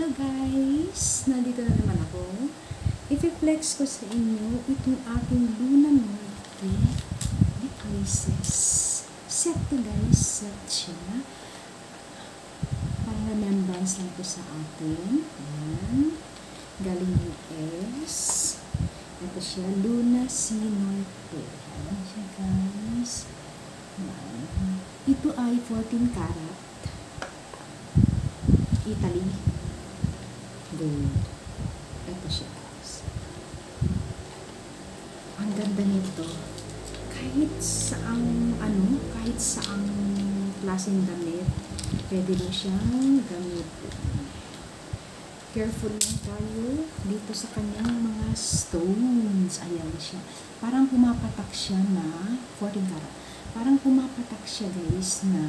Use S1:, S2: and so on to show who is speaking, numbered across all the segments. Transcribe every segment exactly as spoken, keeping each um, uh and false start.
S1: guys! Nandito na naman ako. I-flex ko sa inyo itong ating Luna Norte necklaces. Set to guys. Set siya. Parang remembrance lang ito sa atin. Ayan. Galing U S. Ito siya. Luna C Norte. Ayan siya guys. Ayan. Ito ay fourteen karat. Italy gold. Ito siya guys. Ang ganda nito. Kahit saang ano, kahit saang klaseng damit, pwede mo siyang gamitin. Careful lang tayo dito sa kanyang mga stones. Ayan siya. Parang pumapatak siya na fourteen karat. Parang pumapatak siya guys na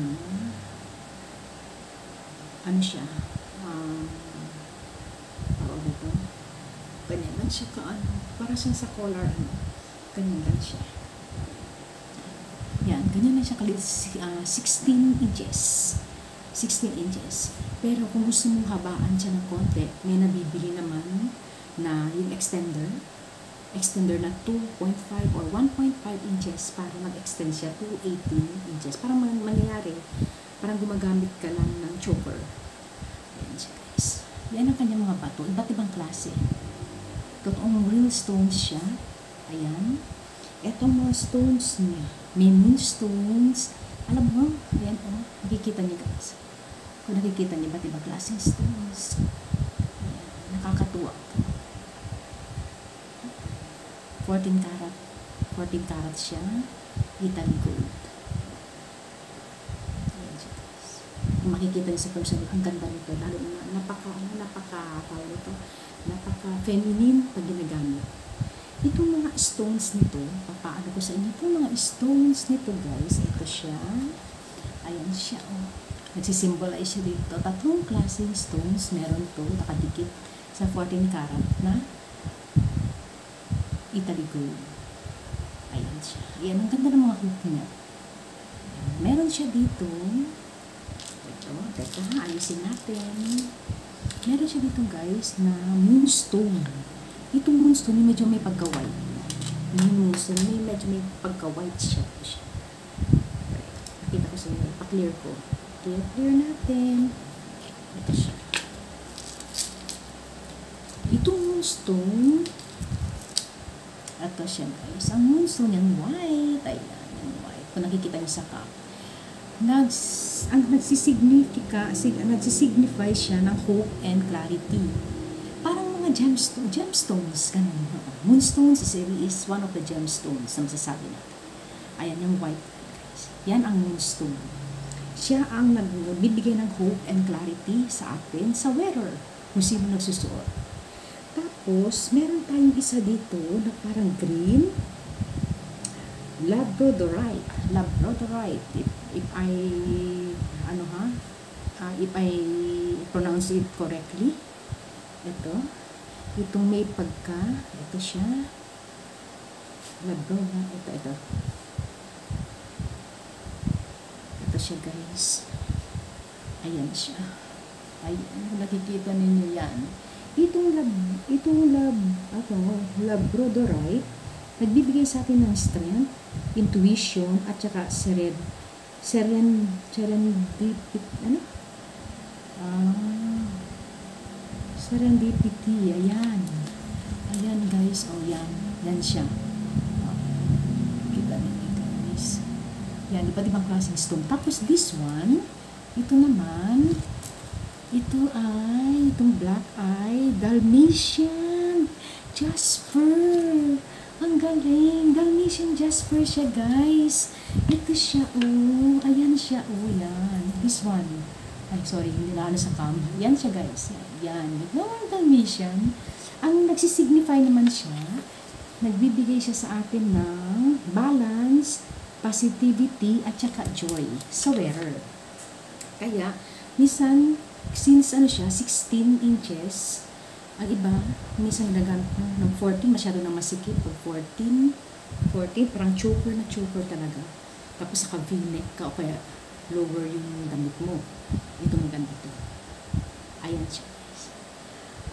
S1: ano siya, um, tawag ito, ganyan lang siya ka ano, para siyang sa collar, ano, ganyan lang siya. Yan, ganyan lang siya kalit, uh, sixteen inches. sixteen inches. Pero kung gusto mong habaan siya ng konti, may nabibili naman na yung extender, extender na two point five or one point five inches para mag-extend siya to eighteen inches. Para man mangyayari, parang gumagamit ka lang ng choker. Ayan siya guys. Yan ang kanyang mga bato. Iba't ibang klase. Totoong real stones siya. Ayan. Etong mga stones niya. May moon stones. Alam mo, ayan o. Oh, nakikita niyo guys. Kung nakikita niyo, iba't ibang klaseng stones. Ayan. Nakakatuwa. fourteen karat. fourteen karat siya. Italy gold. Kung makikita niyo sa person, ang ganda nito, lalo na napaka, napaka, tawag ito, napaka-feminine pag ginagamit. Itong mga stones nito, papaano ko sa inyo, itong mga stones nito guys, ito siya, ayan siya, oh. Nagsisimbolize siya dito, tatlong klaseng stones, meron to, nakadikit sa fourteen karat na Italy gold. Ayan siya. Ayan, ang ganda ng mga hook niya. Meron siya dito, ito, teka, ayusin natin. Meron siya dito guys na moonstone. Itong moonstone medyo may pagka-white. Yung moonstone may medyo may pagka-white siya. Nakita ko sa inyo, pa-clear ko. Clear, clear natin. Ito siya. Itong moonstone, ito siya guys. Ang moonstone yan white. Ayan, yung white. Kung nakikita niyo sa cup. Nags, ang nagsisignifika, sig, nagsisignify siya ng hope and clarity. Parang mga gemstone, gemstones, ganun. Moonstones is, is one of the gemstones na masasabi natin. Ayan, yung white, guys. Yan ang moonstone. Siya ang nagbibigay ng hope and clarity sa atin, sa wearer, kung sino nagsusuot. Tapos, meron tayong isa dito na parang green, labradorite. Labradorite. If, if I, ano ha, uh, if I pronounce it correctly, ito, itong may pagka, ito siya, labradorite, ito, ito. Ito siya guys. Ayan siya. Ayan, nakikita ninyo yan. Itong lab, itong lab, ito, labradorite, nagbibigay sa atin ng strength, intuition, at saka seren, seren, serendipity, ano? Ah, serendipity, ayan. Ayan guys, oh yan, yan siya. Oh, kita ninyo guys. Yan, iba't ibang klaseng stone. Tapos this one, ito naman, ito ay, itong black eye, Dalmatian, Jasper. Ang galing. Dalmatian Jasper siya, guys. Ito siya, oh. Ayan siya, oh. Yan. This one. Ay, sorry. Hindi na ano sa cam. Yan siya, guys. Yan. Yan. Dalmatian. Ang nagsisignify naman siya, nagbibigay siya sa atin ng balance, positivity, at saka joy sa wearer. Kaya, minsan, since ano siya, sixteen inches, ang iba, minsan nagamit ng fourteen, masyado na masikip. Pag fourteen, fourteen, parang choker na choker talaga. Tapos saka v-neck ka o kaya lower yung damit mo. Ito maganda ito. Ayan siya guys.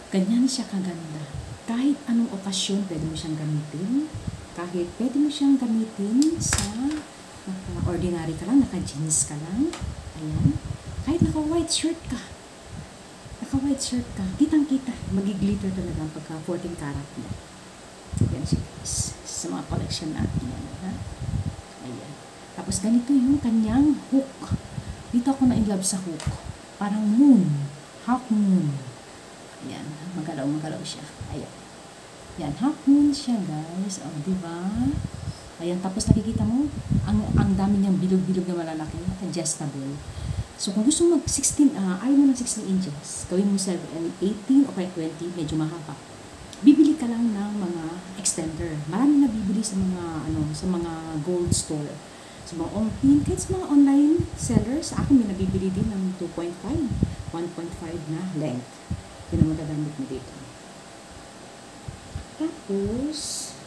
S1: Ganyan siya kaganda. Kahit anong okasyon, pwede mo siyang gamitin. Kahit pwede mo siyang gamitin sa naka-ordinary ka lang, naka-jeans ka lang. Ayan. Kahit naka-white shirt ka. Naka-white shirt ka. Kitang-kita. Magiglitter talaga ang pagka fourteen karat mo. Yan siya guys. Sa mga collection natin yan. Ha? Ayan. Tapos ganito yung kanyang hook. Dito ako na-inlove sa hook. Parang moon. Half moon. Ayan. Magalaw-magalaw siya. Ayan. Yan. Half moon siya guys. O, diba? Ayan. Tapos nakikita mo, ang, ang dami niyang bilog-bilog na malalaki. Adjustable. So, kung gusto mo mag sixteen, uh, ayaw mo ng sixteen inches, gawin mo seven, eighteen o kaya twenty, medyo mahaba. Bibili ka lang ng mga extender. Marami na bibili sa mga ano, sa mga gold store. Sa mga online, kahit sa mga online sellers, sa akin may nabibili din ng two point five, one point five na length. Yun ang magagamit mo dito. Tapos,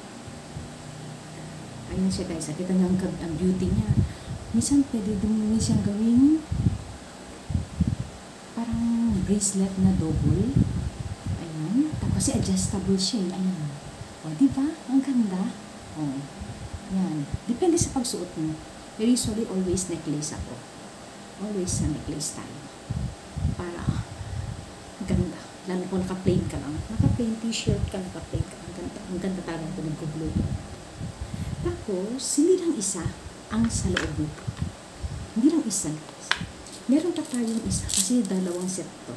S1: ayan siya guys. Kita niyo ang, ang beauty niya. Minsan pwede din siyang gawing parang bracelet na double. Kasi adjustable siya. Ayan. O, diba? Ang ganda. O. Yan. Depende sa pagsuot mo. Pero usually, always necklace ako. Always sa necklace tayo. Para ganda. Lalo kung naka-plain ka lang. Naka-plain t-shirt ka, naka-plain ka. Ang ganda. Ang ganda talaga ito nag-glue. Tapos, hindi lang isa ang sa loob nito. Hindi lang isa. Meron pa tayong isa. Kasi dalawang set to.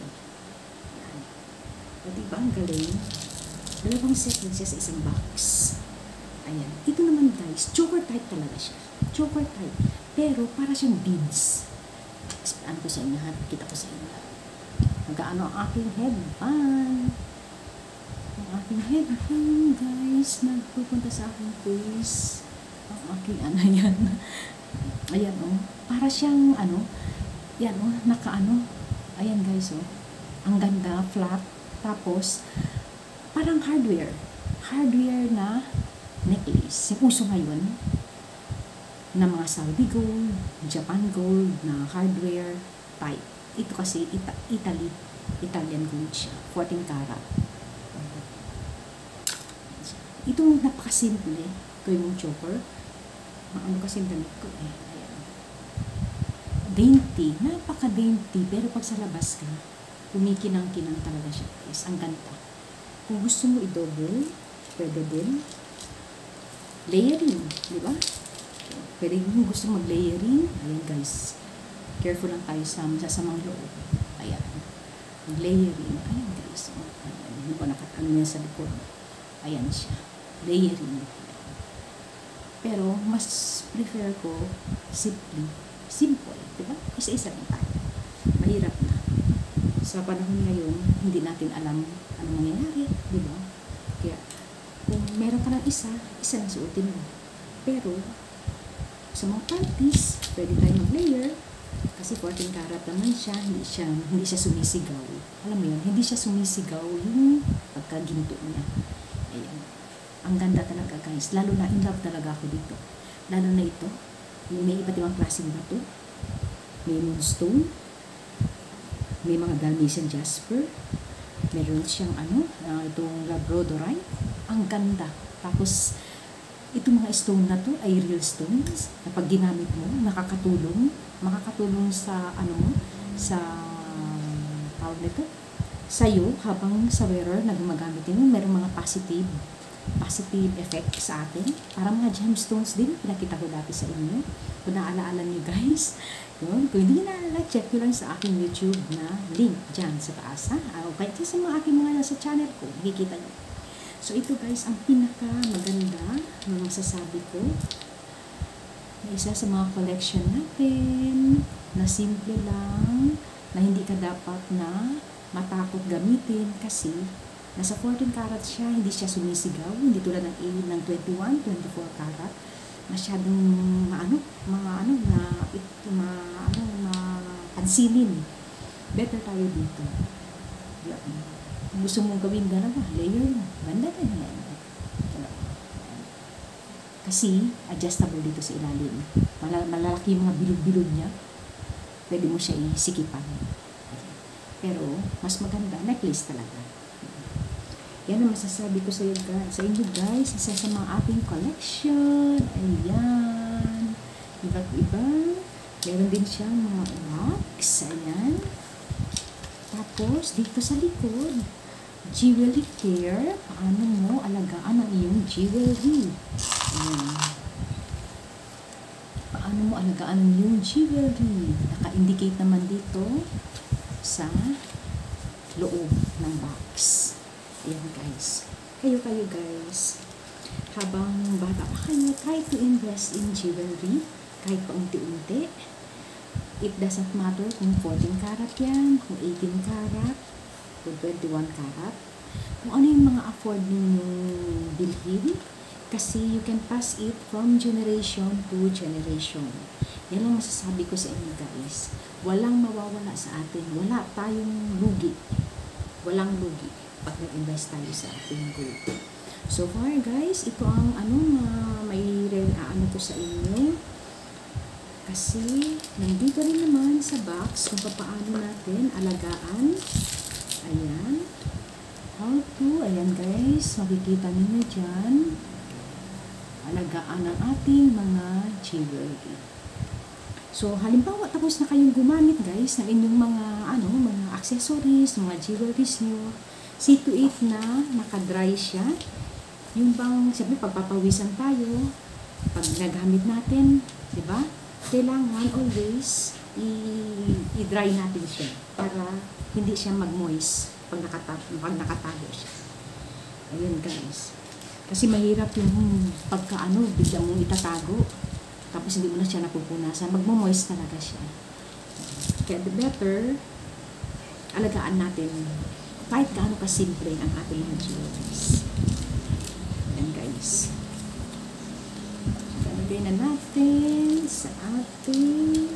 S1: O, diba? Ang galing. Dalawang set na siya sa isang box. Ayan. Ito naman guys, choker type talaga siya. Choker type. Pero para siyang beads. Explain ko sa inyo ha. Kita ko sa inyo. Nagaano ang aking headband. Ang aking headband guys. Nagpupunta sa aking face. Ang aking ano yan. Ayan o. Oh. Para siyang ano. Yan o. Oh, naka-ano. Ayan guys o. Oh. Ang ganda. Flat. Tapos, parang hardware. Hardware na necklace. Yung uso ngayon, na mga Saudi gold, Japan gold, na hardware type. Ito kasi, Ita Italy, Italian gold siya. fourteen karat. Ito napakasimple. Ito yung choker. Ano kasi yung damit ko eh. Ayan. Dainty. Napaka-dainty. Pero pag sa labas ka, kumikinang-kinang talaga siya guys. Ang ganda. Kung gusto mo i-double, pwede din. Layering, di ba? Pwede kung gusto mag-layering. Ayan guys. Careful lang tayo sa masasamang loob. Ayan. Layering. Ayan guys. Ayan. Hindi ko nakatano niya sa likod. Ayan siya. Layering. Pero, mas prefer ko simply. Simple. Di ba? Isa-isa lang tayo. Mahirap na. Sa panahon ngayon, hindi natin alam ano mangyayari, di ba? Kaya, kung meron ka ng isa, isa lang suotin mo. Pero, sa mga parties, pwede tayo mag-layer, kasi fourteen karat naman siya, hindi siya, hindi siya sumisigaw. Alam mo yun, hindi siya sumisigaw yung pagkaginto niya. Ayan. Ang ganda talaga guys, lalo na in love talaga ako dito. Lalo na ito, may iba't ibang klaseng bato, may moonstone, may mga Dalmatian jasper, meron siyang ano, uh, itong labradorite, ang ganda. Tapos, itong mga stone na to ay real stones, na pag ginamit mo, nakakatulong, makakatulong sa, ano mo, sa, tawag nito, sa'yo, habang sa wearer na gumagamit mo, meron mga positive, positive effect sa atin. Para mga gemstones din, pinakita ko dati sa inyo. Kung naalaala niyo guys, yun. Kung hindi na check nyo lang sa aking YouTube na link dyan sa taas, ha? O kaya sa mga aking mga nasa channel ko, makikita nyo. So, ito guys, ang pinaka maganda na masasabi ko na isa sa mga collection natin na simple lang, na hindi ka dapat na matakot gamitin kasi nasa fourteen karat siya, hindi siya sumisigaw, hindi tulad ng A ng twenty-one, twenty-four karat. Masyadong maano, mga ano na it, ma, ano na pansinin. Better tayo dito. Yan. Kung gusto mong gawin dalawa, layer mo. Ganda na yan. Kasi adjustable dito sa ilalim. Mal malalaki yung mga bilog-bilog niya. Pwede mo siya isikipan. Pero mas maganda necklace talaga. Yan ang masasabi ko sa, sa inyo guys. Isa sa mga ating collection. Ayan. Iba't iba. Meron din siyang mga wax. Ayan. Tapos, dito sa likod, jewelry care. Paano mo alagaan ang iyong jewelry? Ayan. Paano mo alagaan ang iyong jewelry? Naka-indicate naman dito sa loob ng box. Ayan guys. Kayo-kayo guys. Habang bata pa kayo, try to invest in jewelry. Kahit paunti-unti. It doesn't matter kung fourteen karat yan, kung eighteen karat, kung twenty-one karat. Kung ano yung mga afford ninyong bilhin. Kasi you can pass it from generation to generation. Yan ang masasabi ko sa inyo guys. Walang mawawala sa atin. Wala tayong lugi. Walang lugi pag nag-invest tayo sa ating gold. So far guys, ito ang ano uh, may ano ko sa inyo. Kasi nandito rin naman sa box kung paano natin alagaan. Ayan. How to, ayan guys, makikita niyo dyan. Alagaan ang ating mga jewelry. So, halimbawa, tapos na kayong gumamit, guys, ng inyong mga, ano, mga accessories, mga jewelries nyo. See to it na nakadry siya. Yung bang, sabi, pagpapawisan tayo, pag nagamit natin, di ba? Kailangan always i-dry natin siya para hindi siya mag-moist pag, nakata pag nakatago siya. Ayun, guys. Kasi mahirap yung pagkaano, bigla mong itatago. Tapos hindi mo na siya napupunasan. Magmo-moist talaga siya. Kaya the better, alagaan natin kahit gaano kasimple ang ating mga jewelries. Ayan guys. Ilagay na natin sa ating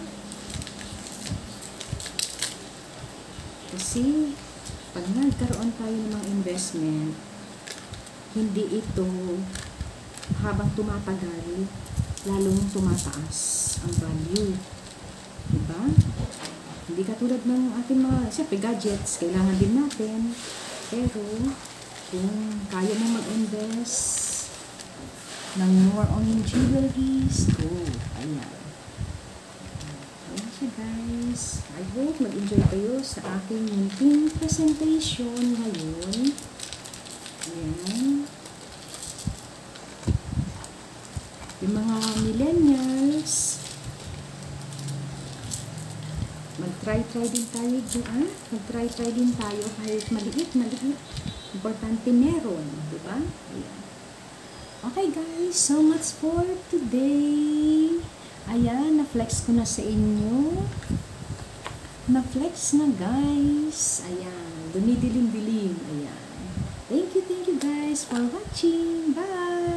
S1: kasi pag nagkaroon tayo ng mga investment, hindi ito habang tumatagal lalong tumataas ang value, diba? Hindi katulad ng ating mga siyempre gadgets, kailangan din natin, pero kung kaya mo mag-invest ng more on jewelries, go, ayan. Ayan siya guys. I hope mag-enjoy kayo sa aking munting presentation ngayon. Ayan. Yung mga millennials, mag-try-try din tayo dyan. Mag-try-try din tayo kahit maliit, maliit. Importante meron, di ba? Ayan. Okay guys, so much for today. Ayan, na-flex ko na sa inyo. Na-flex na guys. Ayan, dumidilim-dilim. Ayan. Thank you, thank you guys for watching. Bye!